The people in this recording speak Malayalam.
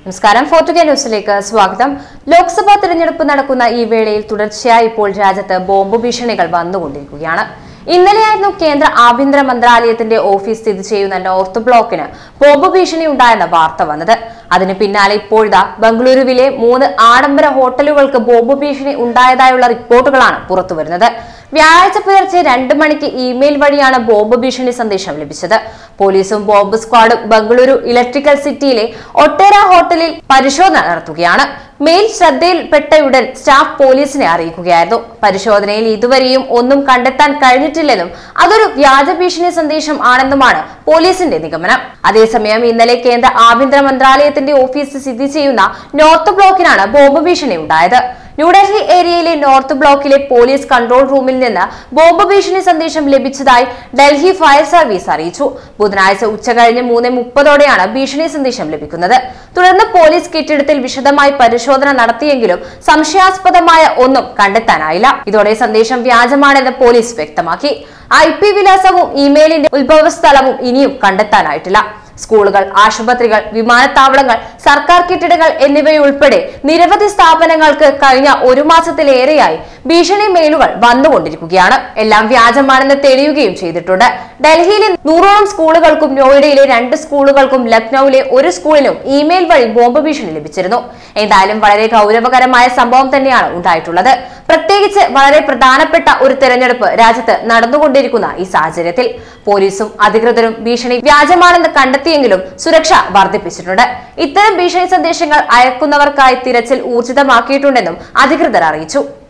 നമസ്കാരം. ഫോർട്ടുഗേ ന്യൂസിലേക്ക് സ്വാഗതം. ലോക്സഭാ തെരഞ്ഞെടുപ്പ് നടക്കുന്ന ഈ വേളയിൽ തുടർച്ചയായി ഇപ്പോൾ രാജ്യത്ത് ബോംബ് ഭീഷണികൾ വന്നുകൊണ്ടിരിക്കുകയാണ്. ഇന്നലെയായിരുന്നു കേന്ദ്ര ആഭ്യന്തര മന്ത്രാലയത്തിന്റെ ഓഫീസ് സ്ഥിതി ചെയ്യുന്ന നോർത്ത് ബ്ലോക്കിന് ബോംബ് ഭീഷണി ഉണ്ടായെന്ന വാർത്ത വന്നത്. അതിന് പിന്നാലെ ഇപ്പോഴത്തെ ബംഗളൂരുവിലെ 3 ആഡംബര ഹോട്ടലുകൾക്ക് ബോംബ് ഭീഷണി ഉണ്ടായതായുള്ള റിപ്പോർട്ടുകളാണ് പുറത്തുവരുന്നത്. വ്യാഴാഴ്ച പുലർച്ചെ 2 മണിക്ക് ഇമെയിൽ വഴിയാണ് ബോംബ് ഭീഷണി സന്ദേശം ലഭിച്ചത്. പോലീസും ബോംബ് സ്ക്വാഡും ബംഗളൂരു ഇലക്ട്രിക്കൽ സിറ്റിയിലെ ഒട്ടേറ ഹോട്ടലിൽ പരിശോധന നടത്തുകയാണ്. മെയിൽ ശ്രദ്ധയിൽപ്പെട്ടയുടൻ സ്റ്റാഫ് പോലീസിനെ അറിയിക്കുകയായിരുന്നു. പരിശോധനയിൽ ഇതുവരെയും ഒന്നും കണ്ടെത്താൻ കഴിഞ്ഞിട്ടില്ലെന്നും അതൊരു വ്യാജ ഭീഷണി സന്ദേശം ആണെന്നുമാണ് പോലീസിന്റെ നിഗമനം. അതേസമയം ഇന്നലെ കേന്ദ്ര ആഭ്യന്തര മന്ത്രാലയത്തിന്റെ ഓഫീസ് സ്ഥിതി ചെയ്യുന്ന നോർത്ത് ബ്ലോക്കിനാണ് ബോംബ് ഭീഷണി ഉണ്ടായത്. ന്യൂഡൽഹി ഏരിയയിലെ നോർത്ത് ബ്ലോക്കിലെ പോലീസ് കൺട്രോൾ റൂമിൽ നിന്ന് ബോംബ് ഭീഷണി സന്ദേശം ലഭിച്ചതായി ഡൽഹി ഫയർ സർവീസ് അറിയിച്ചു. ബുധനാഴ്ച ഉച്ചകഴിഞ്ഞ് 3:30ഓടെയാണ് ഭീഷണി സന്ദേശം ലഭിക്കുന്നത്. തുടർന്ന് പോലീസ് കെട്ടിടത്തിൽ വിശദമായി പരിശോധന നടത്തിയെങ്കിലും സംശയാസ്പദമായ ഒന്നും കണ്ടെത്താനായില്ല. ഇതോടെ സന്ദേശം വ്യാജമാണെന്ന് പോലീസ് വ്യക്തമാക്കി. IP വിലാസവും ഇമെയിലിന്റെ ഉത്ഭവസ്ഥലവും ഇനിയും കണ്ടെത്താനായിട്ടില്ല. സ്കൂളുകൾ, ആശുപത്രികൾ, വിമാനത്താവളങ്ങൾ, സർക്കാർ കെട്ടിടങ്ങൾ എന്നിവയുൾപ്പെടെ നിരവധി സ്ഥാപനങ്ങൾക്ക് കഴിഞ്ഞ 1 മാസത്തിലേറെയായി ഭീഷണി മെയിലുകൾ വന്നുകൊണ്ടിരിക്കുകയാണ്. എല്ലാം വ്യാജമാണെന്ന് തെളിയുകയും ചെയ്തിട്ടുണ്ട്. ഡൽഹിയിലെ 100ഓളം സ്കൂളുകൾക്കും നോയിഡയിലെ 2 സ്കൂളുകൾക്കും ലക്നൌവിലെ 1 സ്കൂളിനും ഇമെയിൽ വഴി ബോംബ് ഭീഷണി ലഭിച്ചിരുന്നു. എന്തായാലും വളരെ ഗൗരവകരമായ സംഭവം തന്നെയാണ് ഉണ്ടായിട്ടുള്ളത്. പ്രത്യേകിച്ച് വളരെ പ്രധാനപ്പെട്ട ഒരു തെരഞ്ഞെടുപ്പ് രാജ്യത്ത് നടന്നുകൊണ്ടിരിക്കുന്ന ഈ സാഹചര്യത്തിൽ പോലീസും അധികൃതരും ഭീഷണി വ്യാജമാണെന്ന് കണ്ടെത്തിയെങ്കിലും സുരക്ഷ വർദ്ധിപ്പിച്ചിട്ടുണ്ട്. ഇത്തരം ഭീഷണി സന്ദേശങ്ങൾ അയക്കുന്നവർക്കായി തിരച്ചിൽ ഊർജിതമാക്കിയിട്ടുണ്ടെന്നും അധികൃതർ അറിയിച്ചു.